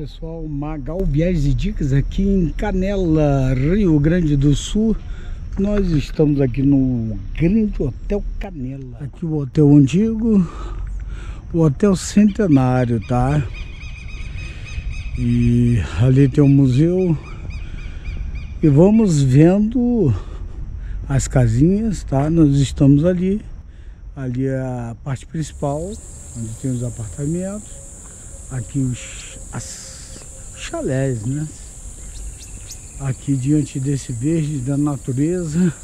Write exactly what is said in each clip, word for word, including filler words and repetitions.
pessoal, Magal Viagens e Dicas aqui em Canela, Rio Grande do Sul. Nós estamos aqui no Grande Hotel Canela. Aqui o hotel antigo, o Hotel Centenário, tá? E ali tem um museu. E vamos vendo as casinhas, tá? Nós estamos ali. Ali é a parte principal, onde tem os apartamentos. Aqui os as chalés, né? Aqui diante desse verde da natureza,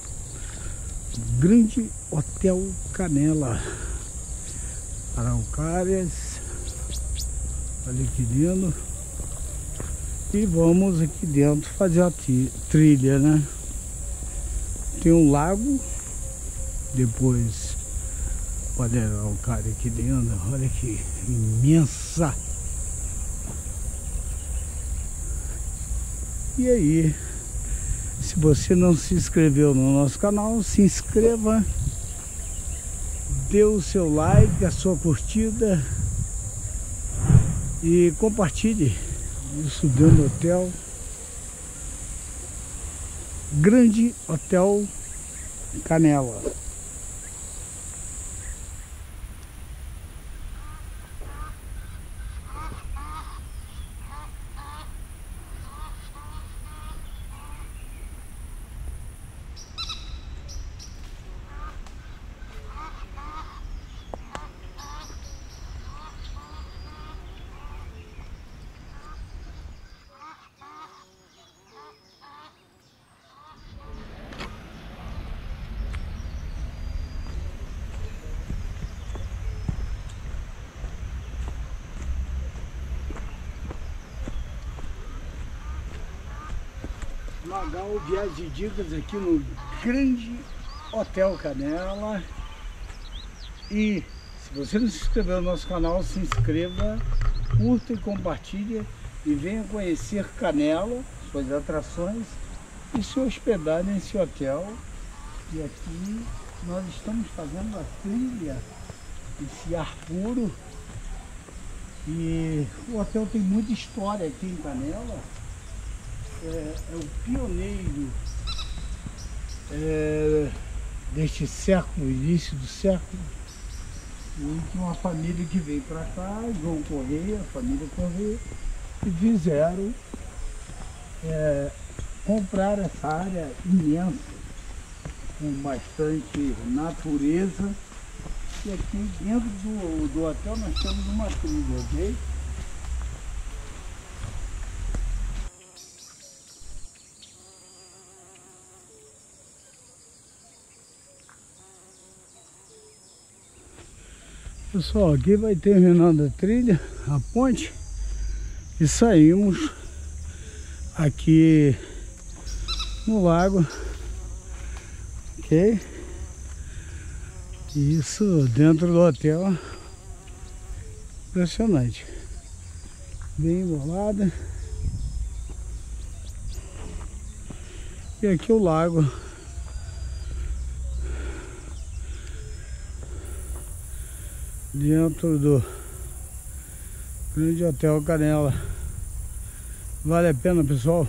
Grande Hotel Canela, araucárias, olha que lindo. E vamos aqui dentro fazer a trilha, né? Tem um lago, depois olha a araucária aqui dentro, olha que imensa. E aí, se você não se inscreveu no nosso canal, se inscreva, dê o seu like, a sua curtida e compartilhe isso dentro do hotel. Grande Hotel Canela. Magal Viagens e Dicas aqui no Grande Hotel Canela. E se você não se inscreveu no nosso canal, se inscreva, curta e compartilha e venha conhecer Canela, suas atrações e se hospedar nesse hotel. E aqui nós estamos fazendo a trilha, esse ar puro. E o hotel tem muita história aqui em Canela. É, é o pioneiro é, deste século, início do século, e que uma família que veio para cá, João Correia, a família Correia, e fizeram é, comprar essa área imensa, com bastante natureza. E aqui dentro do, do hotel nós temos uma trilha, ok? Pessoal, aqui vai terminando a trilha, a ponte, e saímos aqui no lago, ok? Isso dentro do hotel, impressionante, bem embolada. E aqui o lago. Dentro do Grande Hotel Canela. Vale a pena, pessoal.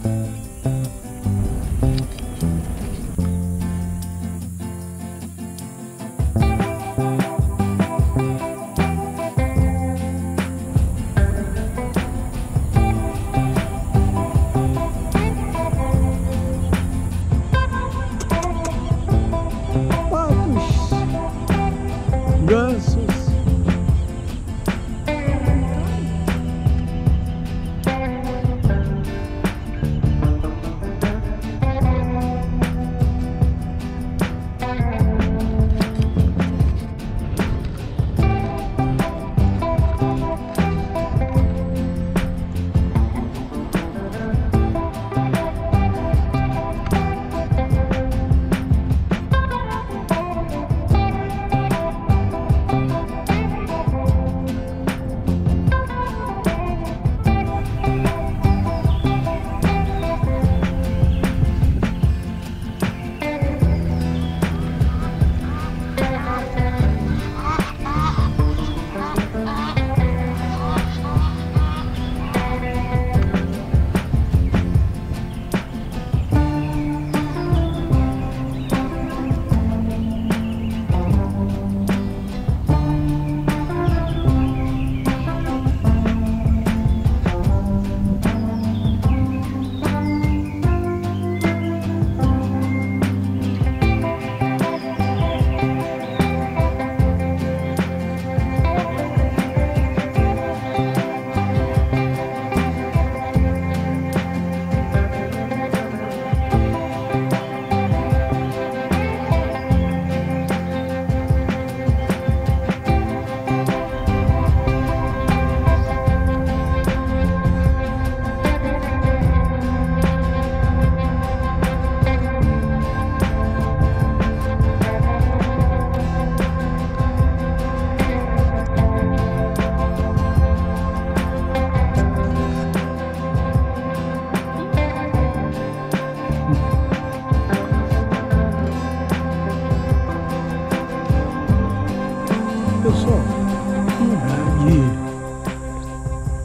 Patos, gansos.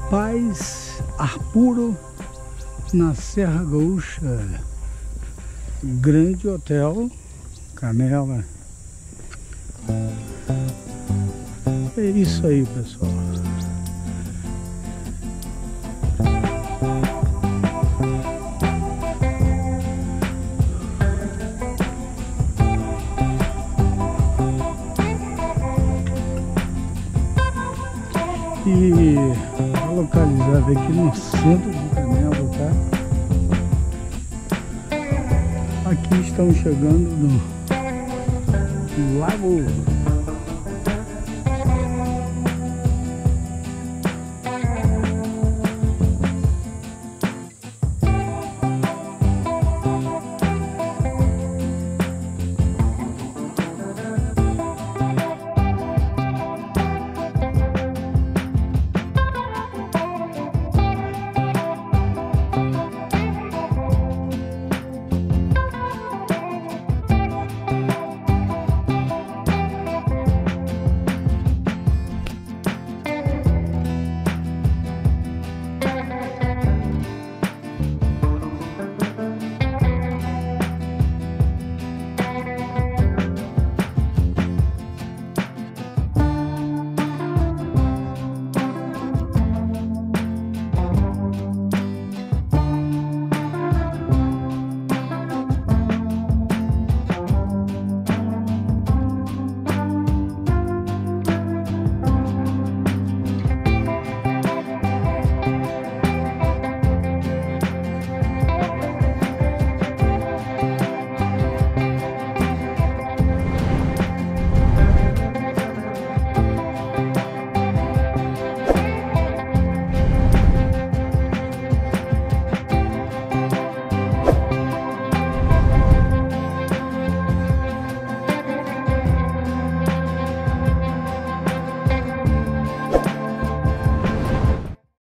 Paz, ar puro na Serra Gaúcha. Grande Hotel Canela. É isso aí, pessoal. E está localizado aqui no centro de Canela, tá? Aqui estamos chegando no Lago